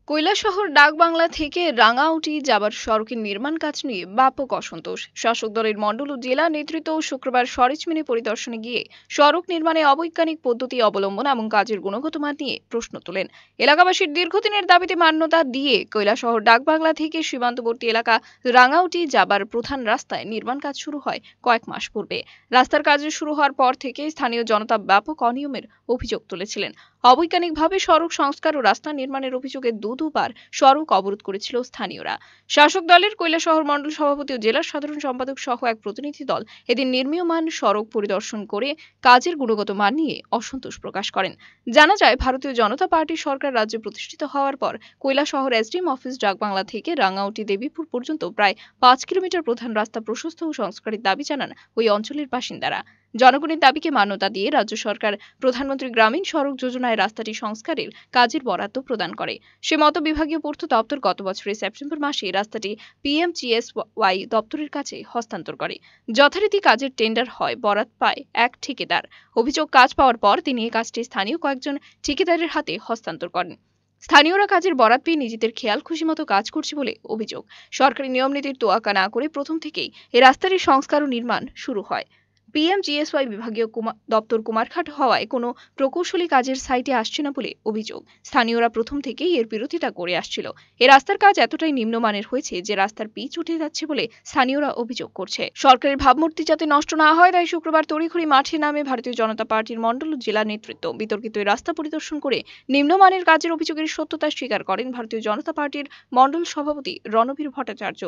কৈলাসহর ডাকবাংলা থেকে রাঙাউটি যাবার সড়কের নির্মাণ কাজ নিয়ে ব্যাপক অসন্তোষ। শাসক দলের মণ্ডল ও জেলা নেতৃত্ব শুক্রবার সরেজমিনে পরিদর্শনে গিয়ে সড়ক নির্মাণে অবৈজ্ঞানিক পদ্ধতি অবলম্বন এবং কাজের গুণগত মান নিয়ে প্রশ্ন তোলেন। এলাকাবাসীর দীর্ঘদিনের দাবিতে মান্যতা দিয়ে কৈলাসহর ডাকবাংলা থেকে সীমান্তবর্তী এলাকা রাঙাউটি যাবার প্রধান রাস্তায় নির্মাণ কাজ শুরু হয় কয়েক মাস পূর্বে। রাস্তার কাজ শুরু হওয়ার পর থেকে স্থানীয় জনতা ব্যাপক অনিয়মের অভিযোগ তুলেছিলেন। অবৈজ্ঞানিকভাবে সড়ক সংস্কার ও রাস্তা নির্মাণের অভিযোগে দুবার সড়ক অবরোধ করেছিল স্থানীয়রা। শাসক দলের কৈলাসহর মণ্ডল সভাপতি ও জেলা সাধারণ সম্পাদক সহ এক প্রতিনিধি দল এদিন নির্মীয়মান সড়ক পরিদর্শন করে কাজের গুণগত মান নিয়ে অসন্তোষ প্রকাশ করেন। জানা যায়, ভারতীয় জনতা পার্টির সরকার রাজ্যে প্রতিষ্ঠিত হওয়ার পর কৈলাসহর এসডিএম অফিস ডাকবাংলা থেকে রাঙাউটি দেবীপুর পর্যন্ত প্রায় 5 কিলোমিটার প্রধান রাস্তা প্রশস্ত ও সংস্কারের দাবি জানান ওই অঞ্চলের বাসিন্দারা। জনগণের দাবিকে মান্যতা দিয়ে রাজ্য সরকার প্রধানমন্ত্রী গ্রামীণ সড়ক যোজনায় রাস্তাটি সংস্কারের কাজের বরাদ্দ প্রদান করে। সে মতো বিভাগীয় পূর্ত দপ্তর গত বছরের সেপ্টেম্বর মাসে রাস্তাটি পিএমজিএসওয়াই দপ্তরের কাছে হস্তান্তর করে। যথারীতি কাজের টেন্ডার হয়, বরাত পায় এক ঠিকাদার। অভিযোগ, কাজ পাওয়ার পর তিনি এই কাজটি স্থানীয় কয়েকজন ঠিকাদারের হাতে হস্তান্তর করেন। স্থানীয়রা কাজের বরাত পেয়ে নিজেদের খেয়াল খুশি মতো কাজ করছে বলে অভিযোগ। সরকারি নিয়মনীতির তোয়াক্কা না করে প্রথম থেকেই এই রাস্তাটির সংস্কার ও নির্মাণ শুরু হয়। পিএমজিএসওয়াই বিভাগীয় দপ্তর কুমারঘাট হওয়ায় কোনো প্রকৌশলী কাজের সাইটে আসছে না বলে অভিযোগ। স্থানীয়রা প্রথম থেকেই এর বিরোধিতা করে আসছিল। এই রাস্তার কাজ এতটাই নিম্নমানের হয়েছে যে রাস্তার পিচ উঠে যাচ্ছে বলে স্থানীয়রা অভিযোগ করছে। সরকারের ভাবমূর্তি যাতে নষ্ট না হয়, তাই শুক্রবার তড়িঘড়ি মাঠে নামে ভারতীয় জনতা পার্টির মণ্ডল ও জেলা নেতৃত্ব। বিতর্কিত এই রাস্তা পরিদর্শন করে নিম্নমানের কাজের অভিযোগের সত্যতা স্বীকার করেন ভারতীয় জনতা পার্টির মণ্ডল সভাপতি রণবীর ভট্টাচার্য।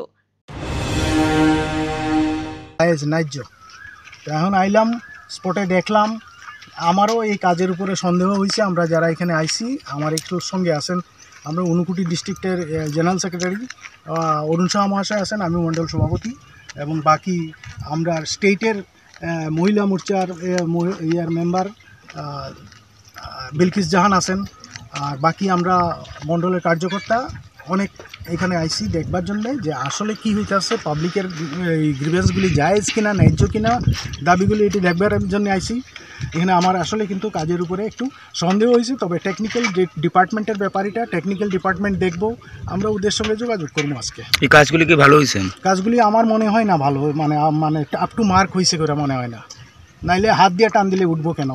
এখন আইলাম, স্পটে দেখলাম, আমারও এই কাজের উপরে সন্দেহ হয়েছে। আমরা যারা এখানে আইছি, আমার একটু সঙ্গে আছেন, আমরা ঊনকোটি ডিস্ট্রিক্টের জেনারেল সেক্রেটারি অরুণ শাহ মহাশয় আছেন, আমি মণ্ডল সভাপতি, এবং বাকি আমরা স্টেটের মহিলা মোর্চার মেম্বার বিলকিস জাহান আছেন, আর বাকি আমরা মণ্ডলের কার্যকর্তা অনেক এখানে আইসি দেখবার জন্য যে আসলে কী হইতেছে, পাবলিকের এই গ্রিভেন্সগুলি জায়েজ কিনা, ন্যায্য কিনা, দাবিগুলি এটি দেখবার জন্য আইসি। এখানে আমার আসলে কিন্তু কাজের উপরে একটু সন্দেহ হয়েছে। তবে টেকনিক্যাল ডিপার্টমেন্টের ব্যাপারটা টেকনিক্যাল ডিপার্টমেন্ট দেখবো, আমরা ওদের সঙ্গে যোগাযোগ করবো আজকে। এই কাজগুলি কি ভালো হয়েছে? কাজগুলি আমার মনে হয় না ভালো, মানে আপ টু মার্ক হয়েছে করে মনে হয় না, নাইলে হাত দিয়ে টান দিলে উঠবো কেন।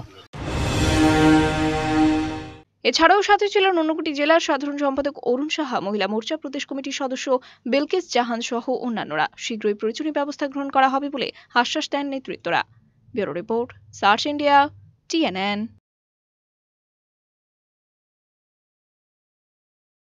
এছাড়াও সাথে ছিলেন ঊনকোটি জেলার সাধারণ সম্পাদক অরুণ সাহা, মহিলা মোর্চা প্রদেশ কমিটির সদস্য বিলকিস জাহান সহ অন্যান্যরা। শীঘ্রই প্রয়োজনীয় ব্যবস্থা গ্রহণ করা হবে বলে আশ্বাস দেন নেতৃত্বরা। Bureau report, search India, TNN।